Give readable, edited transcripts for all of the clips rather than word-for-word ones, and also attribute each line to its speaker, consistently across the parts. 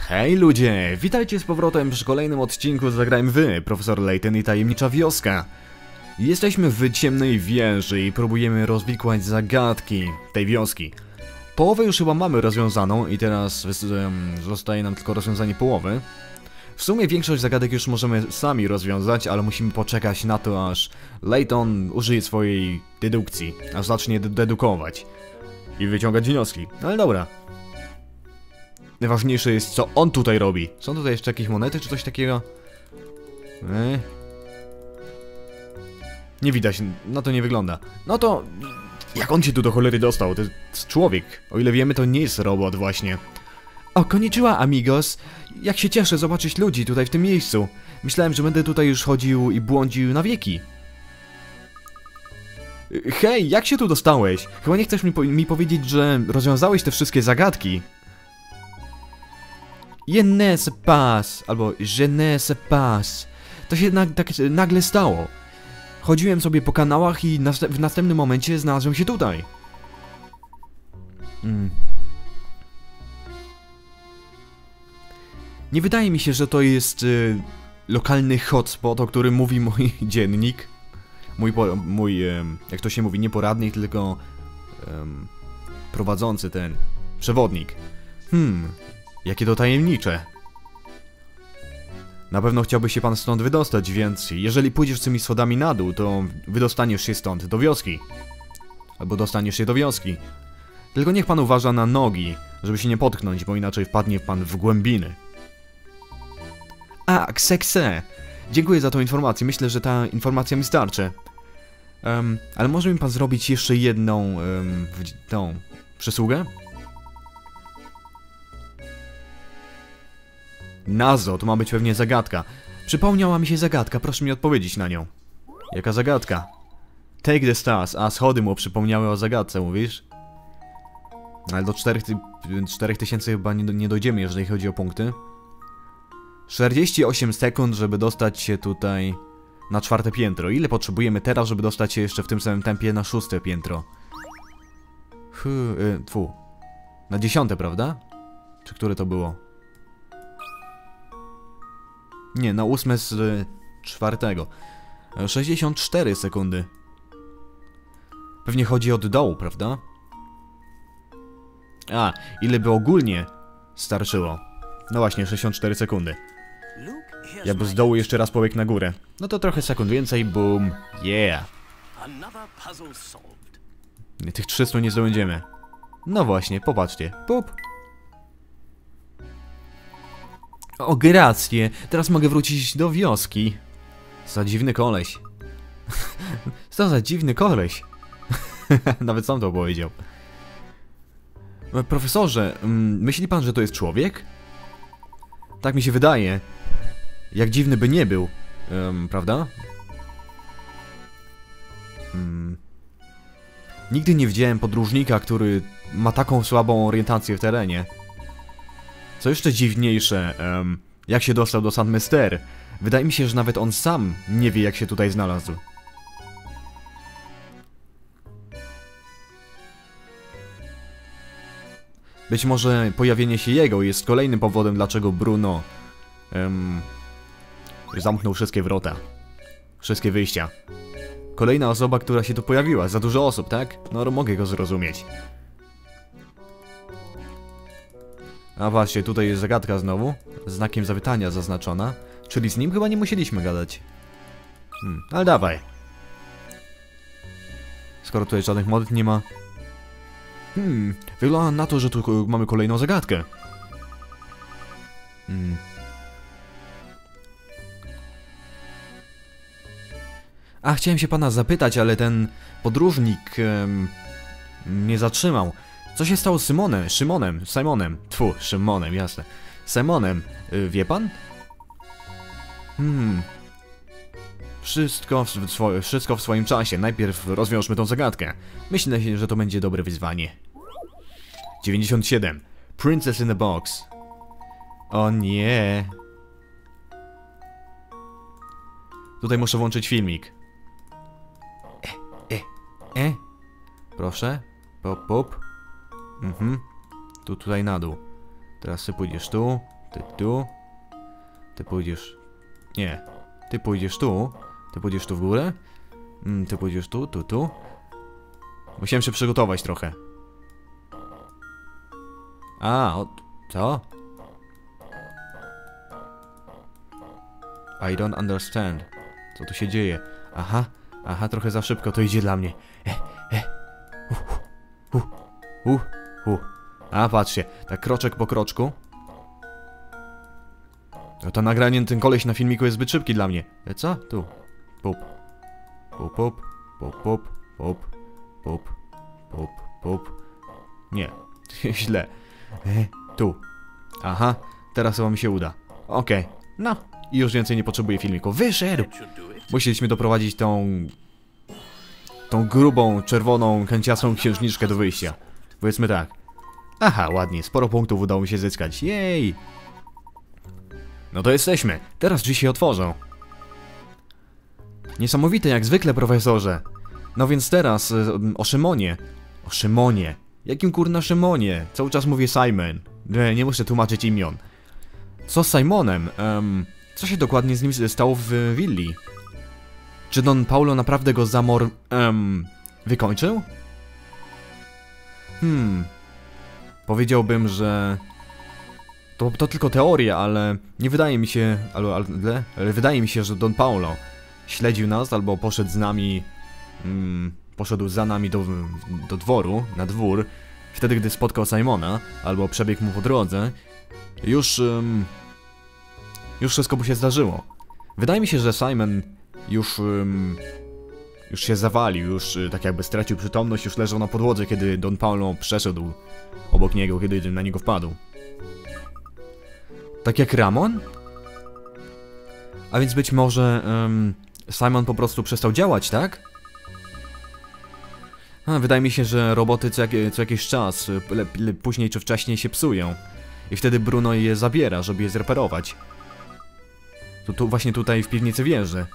Speaker 1: Hej ludzie, witajcie z powrotem przy kolejnym odcinku Zagrajmy w Profesor Layton i Tajemnicza Wioska. Jesteśmy w ciemnej wieży i próbujemy rozwikłać zagadki tej wioski. Połowę już chyba mamy rozwiązaną i teraz zostaje nam tylko rozwiązanie połowy. W sumie większość zagadek już możemy sami rozwiązać, ale musimy poczekać na to, aż Layton użyje swojej dedukcji, aż zacznie dedukować i wyciągać wnioski. Ale dobra. Najważniejsze jest, co on tutaj robi. Są tutaj jeszcze jakieś monety, czy coś takiego? Nie widać, na to nie wygląda. No to... jak on się tu do cholery dostał? To jest człowiek. O ile wiemy, to nie jest robot właśnie. O, konnichiwa, amigos. Jak się cieszę zobaczyć ludzi tutaj w tym miejscu. Myślałem, że będę tutaj już chodził i błądził na wieki. Hej, jak się tu dostałeś? Chyba nie chcesz mi powiedzieć, że rozwiązałeś te wszystkie zagadki. Je ne sais pas, albo je ne sais pas. To się tak nagle stało. Chodziłem sobie po kanałach i w następnym momencie znalazłem się tutaj. Nie wydaje mi się, że to jest lokalny hotspot, o którym mówi mój dziennik. Mój jak to się mówi, nie poradnik, tylko prowadzący ten przewodnik. Jakie to tajemnicze. Na pewno chciałby się pan stąd wydostać, więc jeżeli pójdziesz tymi schodami na dół, to wydostaniesz się stąd do wioski. Albo dostaniesz się do wioski. Tylko niech pan uważa na nogi, żeby się nie potknąć, bo inaczej wpadnie pan w głębiny. A, kse. Dziękuję za tą informację, myślę, że ta informacja mi starczy. Ale może mi pan zrobić jeszcze jedną, tą przysługę? Nazo, to ma być pewnie zagadka. Przypomniała mi się zagadka, proszę mi odpowiedzieć na nią. Jaka zagadka? Take the stars, a schody mu przypomniały o zagadce, mówisz? Ale do 4000 chyba nie dojdziemy, jeżeli chodzi o punkty. 48 sekund, żeby dostać się tutaj na 4. piętro. Ile potrzebujemy teraz, żeby dostać się jeszcze w tym samym tempie na 6. piętro? Na 10, prawda? Czy które to było? Nie, na 8 z 4. 64 sekundy. Pewnie chodzi od dołu, prawda? A, ile by ogólnie starczyło? No właśnie, 64 sekundy. Jakby z dołu jeszcze raz pobiegł na górę. No to trochę sekund więcej, boom, yeah. Tych 300 nie zdobędziemy. No właśnie, popatrzcie, pup. O, grację. Teraz mogę wrócić do wioski. Za dziwny koleś. Co za dziwny koleś. Nawet sam to powiedział. Profesorze, myśli pan, że to jest człowiek? Tak mi się wydaje. Jak dziwny by nie był. Prawda? Nigdy nie widziałem podróżnika, który ma taką słabą orientację w terenie. Co jeszcze dziwniejsze, jak się dostał do St. Mester. Wydaje mi się, że nawet on sam nie wie, jak się tutaj znalazł. Być może pojawienie się jego jest kolejnym powodem, dlaczego Bruno zamknął wszystkie wrota. Wszystkie wyjścia. Kolejna osoba, która się tu pojawiła. Za dużo osób, tak? No, mogę go zrozumieć. A właśnie, tutaj jest zagadka znowu. Znakiem zapytania zaznaczona. Czyli z nim chyba nie musieliśmy gadać. Ale dawaj. Skoro tutaj żadnych modet nie ma. Wygląda na to, że tu mamy kolejną zagadkę. A, chciałem się pana zapytać, ale ten podróżnik mnie zatrzymał. Co się stało z Szymonem, jasne. Simonem, wie pan? Wszystko w swoim czasie. Najpierw rozwiążmy tą zagadkę. Myślę, że to będzie dobre wyzwanie. 97. Princess in the Box. O nie. Tutaj muszę włączyć filmik. Proszę. Pop. Tutaj na dół. Teraz ty pójdziesz tu. Ty tu. Ty pójdziesz... Nie. Ty pójdziesz tu. Ty pójdziesz tu w górę. Ty pójdziesz tu, tu. Musiałem się przygotować trochę. A, co? I don't understand. Co tu się dzieje? Aha, trochę za szybko to idzie dla mnie. A, patrzcie, tak kroczek po kroczku. No to nagranie, ten koleś na filmiku jest zbyt szybki dla mnie. Co? Tu. Pup. Pup, pup, pup, pup, pup, pup, pup, pup. Nie, źle. Tu. Aha, teraz chyba mi się uda. Okej, no. I już więcej nie potrzebuję filmiku. Wyszedł! Musieliśmy doprowadzić tą grubą, czerwoną, kęciastą księżniczkę do wyjścia. Powiedzmy tak. Aha, ładnie, sporo punktów udało mi się zyskać. Jej! No to jesteśmy. Teraz drzwi się otworzą. Niesamowite jak zwykle, profesorze. No więc teraz o Szymonie. O Szymonie. Jakim kurna Szymonie? Cały czas mówię Simon. Nie muszę tłumaczyć imion. Co z Simonem? Co się dokładnie z nim stało w willi? Czy Don Paulo naprawdę go wykończył? Powiedziałbym, że... To tylko teoria, ale nie wydaje mi się... Ale wydaje mi się, że Don Paulo śledził nas, albo poszedł z nami... poszedł za nami do dworu, na dwór. Wtedy, gdy spotkał Simona, albo przebiegł mu po drodze. Już wszystko mu się zdarzyło. Wydaje mi się, że Simon już się zawalił, już tak jakby stracił przytomność, już leżał na podłodze, kiedy Don Paulo przeszedł obok niego, kiedy na niego wpadł. Tak jak Ramon? A więc być może Simon po prostu przestał działać, tak? Wydaje mi się, że roboty co jakiś czas, później czy wcześniej się psują. I wtedy Bruno je zabiera, żeby je zreperować. Tu właśnie tutaj w piwnicy wieży.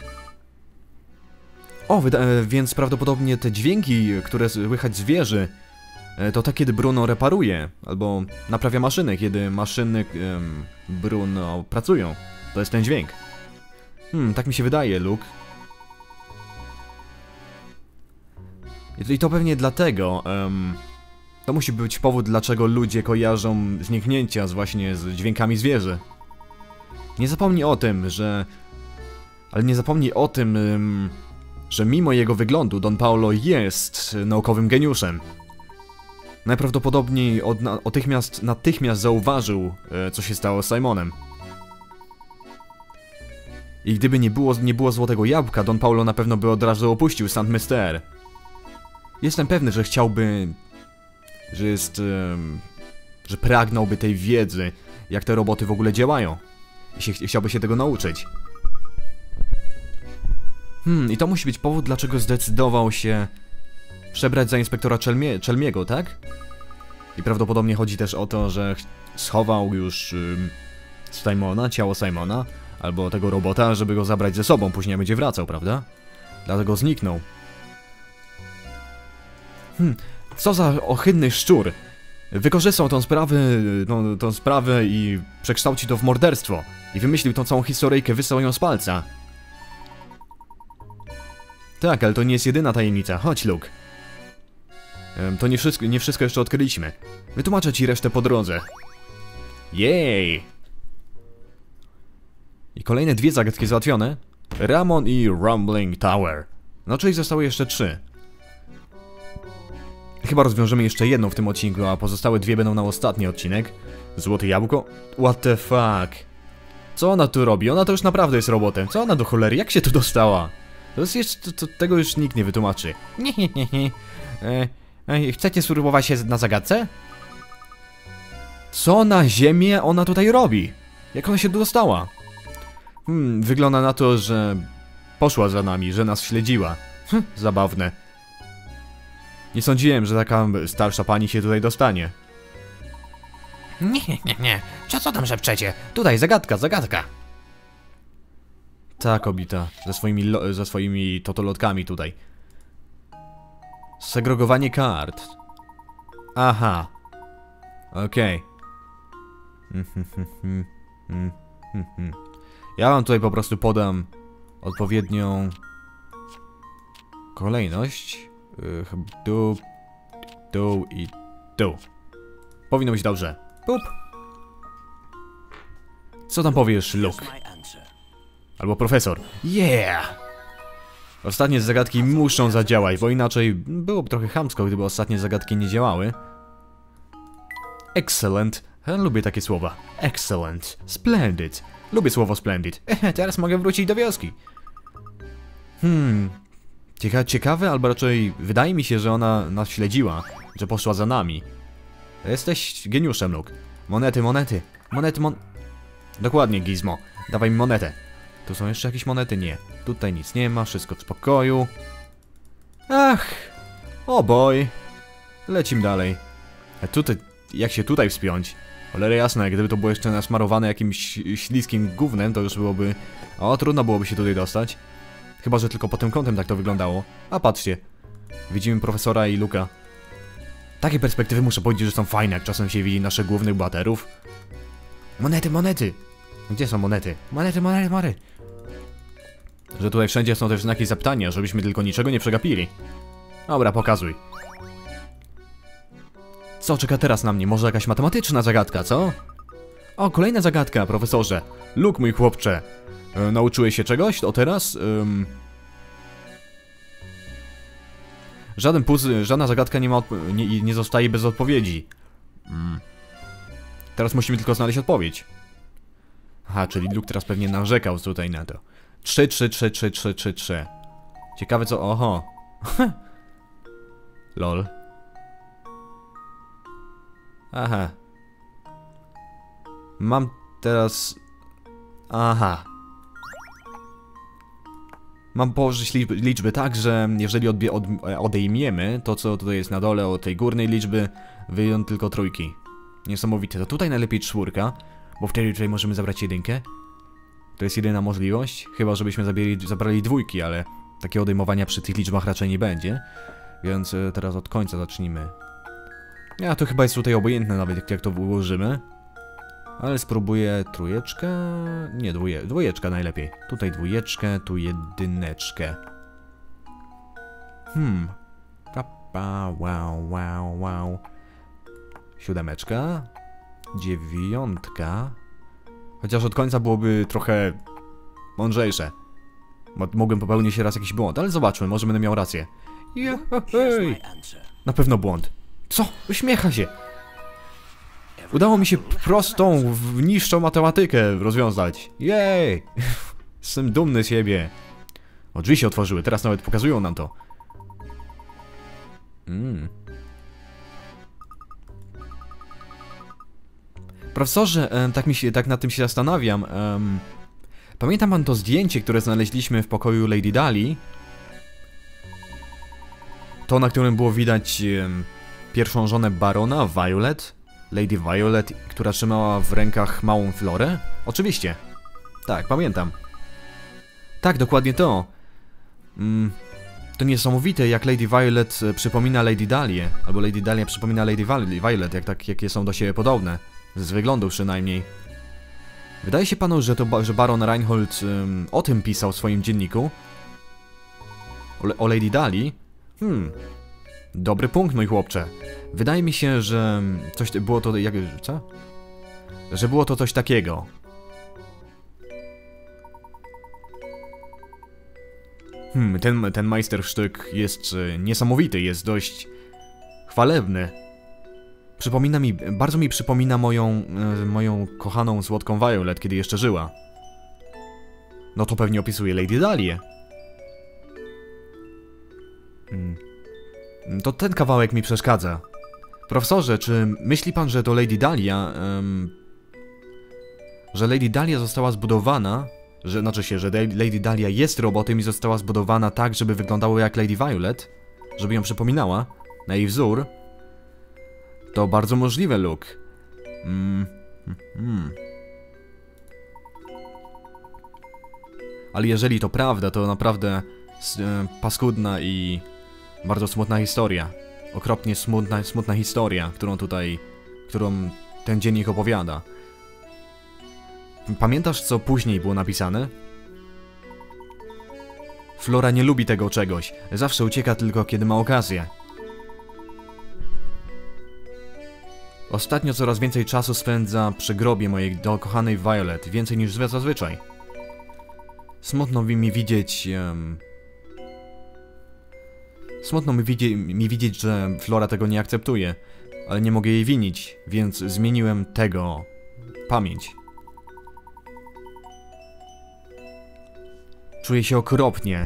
Speaker 1: O, więc prawdopodobnie te dźwięki, które słychać z wieży, to tak, kiedy Bruno reparuje, albo naprawia maszyny, kiedy maszyny Bruno pracują. To jest ten dźwięk. Tak mi się wydaje, Luke. I to pewnie dlatego, to musi być powód, dlaczego ludzie kojarzą zniknięcia właśnie z dźwiękami z wieży. Nie zapomnij o tym, że mimo jego wyglądu Don Paulo jest naukowym geniuszem. Najprawdopodobniej natychmiast zauważył, co się stało z Simonem. I gdyby nie było złotego jabłka, Don Paulo na pewno by od razu opuścił Saint-Myster. Jestem pewny, że chciałby... że pragnąłby tej wiedzy, jak te roboty w ogóle działają. I chciałby się tego nauczyć. I to musi być powód, dlaczego zdecydował się przebrać za inspektora Chelmiego, tak? I prawdopodobnie chodzi też o to, że schował już ciało Simona, albo tego robota, żeby go zabrać ze sobą, później będzie wracał, prawda? Dlatego zniknął. Co za ohydny szczur! Wykorzystał tą sprawę i przekształcił to w morderstwo. I wymyślił tą całą historyjkę, wysłał ją z palca. Tak, ale to nie jest jedyna tajemnica. Chodź, Luke. To nie wszystko jeszcze odkryliśmy. Wytłumaczę ci resztę po drodze. Jej! I kolejne 2 zagadki załatwione. Ramon i Rumbling Tower. No, czyli zostały jeszcze 3. Chyba rozwiążemy jeszcze jedną w tym odcinku, a pozostałe 2 będą na ostatni odcinek. Złote jabłko? What the fuck? Co ona tu robi? Ona to już naprawdę jest robotem. Co ona do cholery? Jak się tu dostała? Tego już nikt nie wytłumaczy. Chcecie spróbować się na zagadce? Co na ziemię ona tutaj robi? Jak ona się tu dostała? Wygląda na to, że poszła za nami, że nas śledziła. Zabawne. Nie sądziłem, że taka starsza pani się tutaj dostanie.
Speaker 2: Nie. Co tam szepczecie? Tutaj zagadka.
Speaker 1: Ta kobieta, ze swoimi totolotkami tutaj. Segregowanie kart. Aha. Okej. Ja wam tutaj po prostu podam odpowiednią kolejność. Tu i tu. Powinno być dobrze. Pup. Co tam powiesz, Luke? Albo profesor. Yeah! Ostatnie zagadki muszą zadziałać, bo inaczej byłoby trochę chamsko, gdyby ostatnie zagadki nie działały. Excellent. Ja lubię takie słowa. Excellent. Splendid. Lubię słowo splendid. Teraz mogę wrócić do wioski. Ciekawe, albo raczej wydaje mi się, że ona nas śledziła, że poszła za nami. Jesteś geniuszem, Luke. Monety, monety. Dokładnie, Gizmo. Dawaj mi monetę. Tu są jeszcze jakieś monety? Nie. Tutaj nic nie ma, wszystko w spokoju. Ach. O boj. Lecimy dalej. A tutaj, jak się tutaj wspiąć? Cholera jasna, gdyby to było jeszcze nasmarowane jakimś śliskim gównem, to już byłoby... O, trudno byłoby się tutaj dostać. Chyba że tylko pod tym kątem tak to wyglądało. A patrzcie. Widzimy profesora i Luka. Takie perspektywy muszę powiedzieć, że są fajne, jak czasem się widzi naszych głównych bohaterów. Monety, monety! Gdzie są monety? Monety, monety, monety! Że tutaj wszędzie są też znaki zapytania, żebyśmy tylko niczego nie przegapili. Dobra, pokazuj. Co czeka teraz na mnie? Może jakaś matematyczna zagadka, co? O, kolejna zagadka, profesorze. Luke, mój chłopcze. Nauczyłeś się czegoś? O teraz? Żadna zagadka nie zostaje bez odpowiedzi. Teraz musimy tylko znaleźć odpowiedź. Aha, czyli Luke teraz pewnie narzekał tutaj na to. 3. Ciekawe co... Oho. Lol. Aha. Mam teraz... Aha. Mam położyć liczby tak, że jeżeli odejmiemy to, co tutaj jest na dole od tej górnej liczby, wyjdą tylko trójki. Niesamowite. To tutaj najlepiej 4, bo wtedy tutaj możemy zabrać 1. To jest jedyna możliwość, chyba żebyśmy zabrali 2, ale takiego odejmowania przy tych liczbach raczej nie będzie. Więc teraz od końca zacznijmy. Ja to chyba jest tutaj obojętne nawet jak to ułożymy. Ale spróbuję 3. Nie, 2 najlepiej. Tutaj 2, tu 1. Wow. 7. 9. Chociaż od końca byłoby trochę mądrzejsze. Mogłem popełnić raz jakiś błąd, ale zobaczmy, może będę miał rację. Jej. Na pewno błąd. Co? Uśmiecha się. Udało mi się prostą, niższą matematykę rozwiązać. Jej! Jestem dumny z siebie. O, drzwi się otworzyły, teraz nawet pokazują nam to. Profesorze, tak nad tym się zastanawiam. Pamięta pan to zdjęcie, które znaleźliśmy w pokoju Lady Dali? To, na którym było widać pierwszą żonę barona, Violet? Lady Violet, która trzymała w rękach małą Florę? Oczywiście. Tak, pamiętam. Tak, dokładnie to. To niesamowite, jak Lady Violet przypomina Lady Dalię, albo Lady Dalia przypomina Lady Violet, jakie są do siebie podobne. Z wyglądu przynajmniej. Wydaje się panu, że baron Reinhold o tym pisał w swoim dzienniku? O Lady Dali? Dobry punkt, mój chłopcze. Wydaje mi się, że coś było to... co? Że było to coś takiego. Ten majstersztyk jest niesamowity, jest dość chwalebny. Bardzo mi przypomina moją kochaną słodką Violet, kiedy jeszcze żyła. No to pewnie opisuje Lady Dalię. To ten kawałek mi przeszkadza. Profesorze, czy myśli pan, że to Lady Dalia... że Lady Dalia została zbudowana... że Lady Dalia jest robotem i została zbudowana tak, żeby wyglądało jak Lady Violet? Żeby ją przypominała? Na jej wzór? To bardzo możliwe, Luke. Ale jeżeli to prawda, to naprawdę paskudna i bardzo smutna historia. Okropnie smutna historia, którą ten dziennik opowiada. Pamiętasz, co później było napisane? Flora nie lubi tego czegoś. Zawsze ucieka tylko, kiedy ma okazję. Ostatnio coraz więcej czasu spędza przy grobie mojej kochanej Violet. Więcej niż zazwyczaj. Smutno mi widzieć... Smutno mi widzieć, że Flora tego nie akceptuje. Ale nie mogę jej winić, więc zmieniłem tego... pamięć. Czuję się okropnie.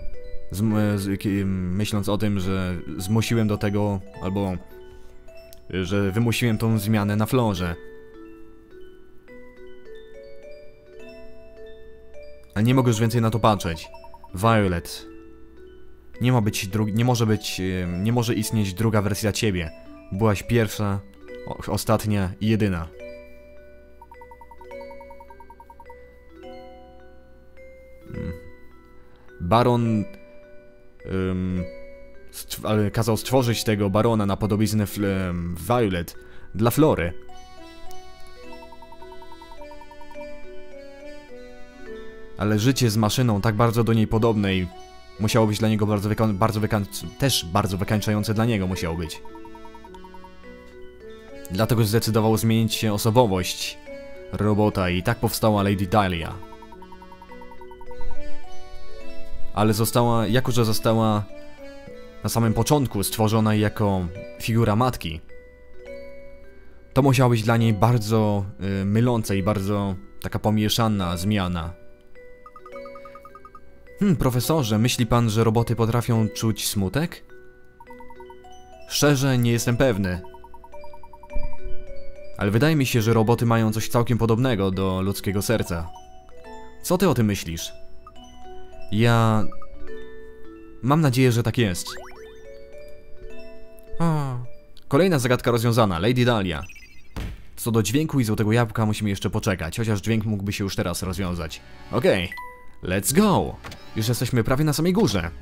Speaker 1: Myśląc o tym, że zmusiłem do tego, albo... że wymusiłem tą zmianę na Florze. Ale nie mogę już więcej na to patrzeć. Violet. Nie może istnieć druga wersja ciebie. Byłaś pierwsza, ostatnia i jedyna. Baron... kazał stworzyć tego barona na podobiznę Violet dla Flory. Ale życie z maszyną tak bardzo do niej podobnej musiało być dla niego bardzo wykańczające dla niego musiało być. Dlatego zdecydował zmienić się osobowość robota i tak powstała Lady Dahlia. Ale jako że została na samym początku stworzona jako figura matki, to musiała być dla niej bardzo myląca i bardzo taka pomieszana zmiana. Profesorze, myśli pan, że roboty potrafią czuć smutek? Szczerze, nie jestem pewny. Ale wydaje mi się, że roboty mają coś całkiem podobnego do ludzkiego serca. Co ty o tym myślisz? Ja... mam nadzieję, że tak jest. Kolejna zagadka rozwiązana, Lady Dahlia. Co do dźwięku i złotego jabłka musimy jeszcze poczekać, chociaż dźwięk mógłby się już teraz rozwiązać. Okej, let's go! Już jesteśmy prawie na samej górze.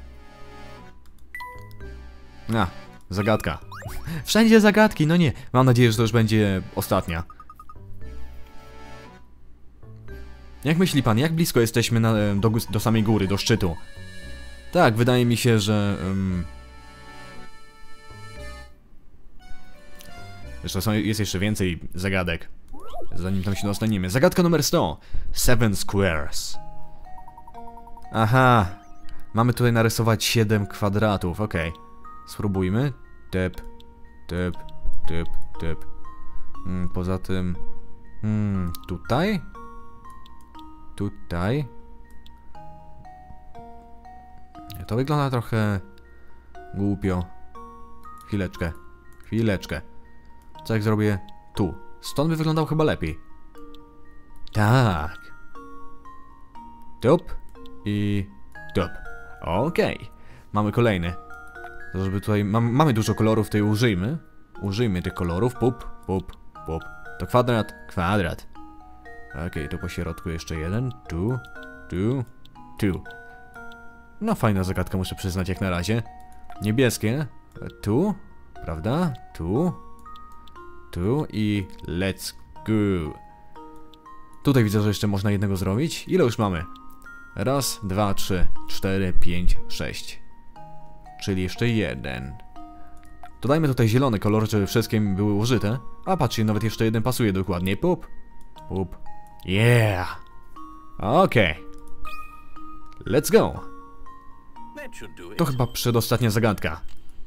Speaker 1: Zagadka. Wszędzie zagadki, no nie. Mam nadzieję, że to już będzie ostatnia. Jak myśli pan, jak blisko jesteśmy do samej góry, do szczytu? Tak, wydaje mi się, że... jest jeszcze więcej zagadek, zanim tam się dostaniemy. Zagadka numer 100. 7 squares. Aha. Mamy tutaj narysować 7 kwadratów, okej. Spróbujmy. Typ. Poza tym... tutaj? Tutaj? To wygląda trochę... głupio. Chwileczkę. Co jak zrobię tu? Stąd by wyglądał chyba lepiej. Tak. Tup. I... tup. Okej. Mamy kolejny. To żeby tutaj... mamy dużo kolorów, tutaj użyjmy tych kolorów. Pup. To kwadrat. Okej, to po środku jeszcze jeden. Tu. No fajna zagadka, muszę przyznać, jak na razie. Niebieskie. Tu. Prawda? Tu i let's go. Tutaj widzę, że jeszcze można jednego zrobić. Ile już mamy? 1, 2, 3, 4, 5, 6. Czyli jeszcze jeden. Dodajmy tutaj zielony kolor, żeby wszystkie były użyte. A patrzcie, nawet jeszcze jeden pasuje dokładnie. Pup. Yeah. Okej. Let's go. To chyba przedostatnia zagadka.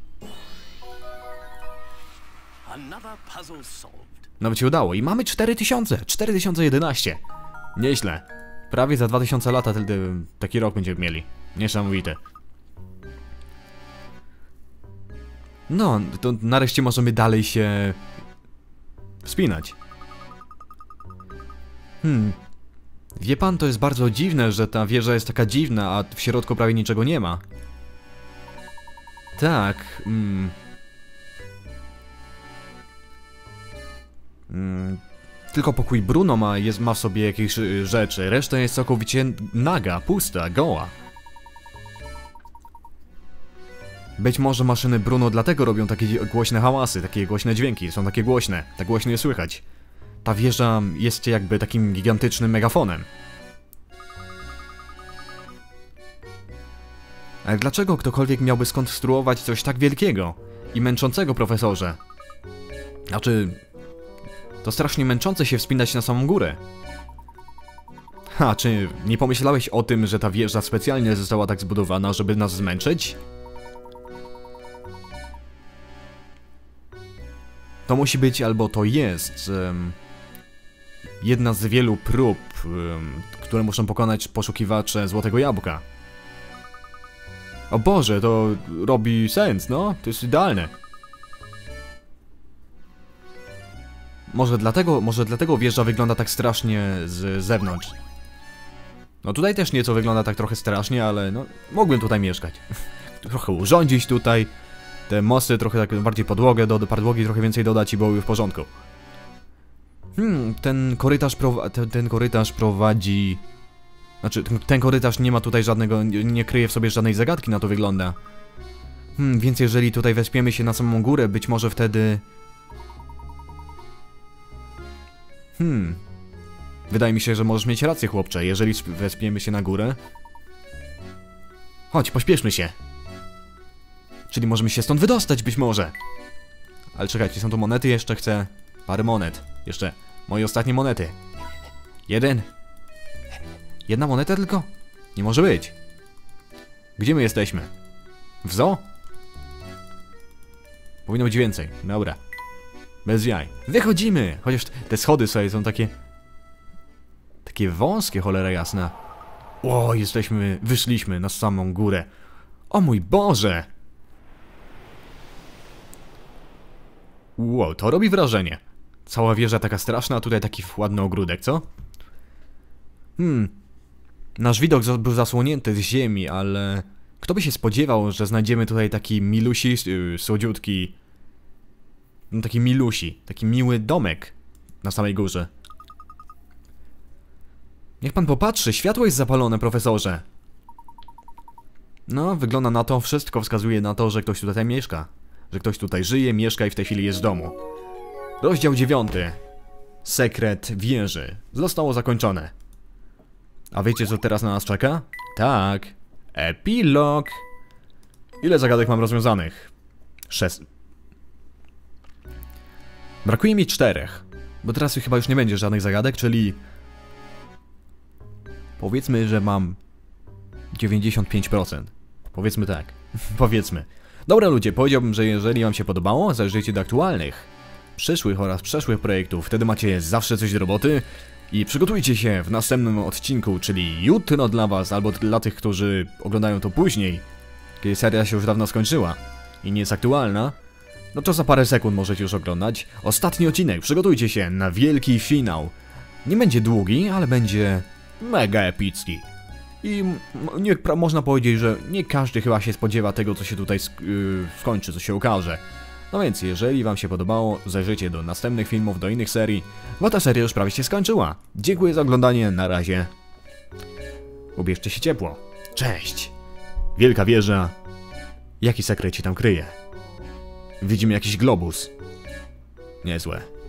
Speaker 1: Nawet się udało i mamy 4011. Nieźle. Prawie za 2000 lat taki rok będziemy mieli. Niesamowite. No, to nareszcie możemy dalej się wspinać. Wie pan, to jest bardzo dziwne, że ta wieża jest taka dziwna, a w środku prawie niczego nie ma. Tak, tylko pokój Bruno ma w sobie jakieś rzeczy, reszta jest całkowicie naga, pusta, goła. Być może maszyny Bruno dlatego robią takie głośne hałasy, takie głośne dźwięki, są takie głośne, tak głośno je słychać. ta wieża jest jakby takim gigantycznym megafonem. Ale dlaczego ktokolwiek miałby skonstruować coś tak wielkiego i męczącego, profesorze? Znaczy, to strasznie męczące się wspinać na samą górę. Ha, czy nie pomyślałeś o tym, że ta wieża specjalnie została tak zbudowana, żeby nas zmęczyć? To musi być, albo to jest jedna z wielu prób, które muszą pokonać poszukiwacze Złotego Jabłka. O Boże, to robi sens, no? To jest idealne. Może dlatego wieża wygląda tak strasznie z zewnątrz. No tutaj też nieco wygląda tak trochę strasznie, ale no, mógłbym tutaj mieszkać. Trochę urządzić tutaj. Te mosty trochę tak bardziej podłogę trochę więcej dodać i byłoby w porządku. Ten korytarz prowadzi... Znaczy, ten korytarz nie ma tutaj żadnego... Nie kryje w sobie żadnej zagadki, na to wygląda. Więc jeżeli tutaj weźmiemy się na samą górę, być może wtedy... Wydaje mi się, że możesz mieć rację, chłopcze, jeżeli weźmiemy się na górę. Chodź, pośpieszmy się. Czyli możemy się stąd wydostać, być może. Ale czekajcie, są tu monety, jeszcze chcę parę monet. Jeszcze moje ostatnie monety. Jedna moneta tylko? Nie może być. Gdzie my jesteśmy? W zoo? Powinno być więcej, dobra. Bez jaj. Wychodzimy! Chociaż te schody sobie są takie wąskie, cholera jasna. O, wyszliśmy na samą górę. O mój Boże! Wow, to robi wrażenie. Cała wieża taka straszna, a tutaj taki ładny ogródek, co? Nasz widok był zasłonięty z ziemi, ale... Kto by się spodziewał, że znajdziemy tutaj taki milusi, słodziutki... No taki milusi, taki miły domek na samej górze. Niech pan popatrzy, światło jest zapalone, profesorze. No, wygląda na to, wszystko wskazuje na to, że ktoś tutaj mieszka. Że ktoś tutaj żyje, mieszka i w tej chwili jest w domu. Rozdział 9. Sekret wieży. Zostało zakończone. A wiecie, co teraz na nas czeka? Tak. Epilog. Ile zagadek mam rozwiązanych? 6. Brakuje mi 4. Bo teraz chyba już nie będzie żadnych zagadek, czyli... Powiedzmy, że mam 95%. Powiedzmy tak. Powiedzmy. Dobra ludzie, powiedziałbym, że jeżeli wam się podobało, zajrzyjcie do aktualnych, przyszłych oraz przeszłych projektów, wtedy macie zawsze coś do roboty i przygotujcie się w następnym odcinku, czyli jutro dla was, albo dla tych, którzy oglądają to później, kiedy seria się już dawno skończyła i nie jest aktualna, no to za parę sekund możecie już oglądać ostatni odcinek. Przygotujcie się na wielki finał. Nie będzie długi, ale będzie mega epicki. I można powiedzieć, że nie każdy chyba się spodziewa tego, co się tutaj skończy, co się okaże. No więc, jeżeli wam się podobało, zajrzyjcie do następnych filmów, do innych serii, bo ta seria już prawie się skończyła. Dziękuję za oglądanie, na razie. Ubierzcie się ciepło. Cześć! Wielka wieża. Jaki sekret się tam kryje? Widzimy jakiś globus. Niezłe.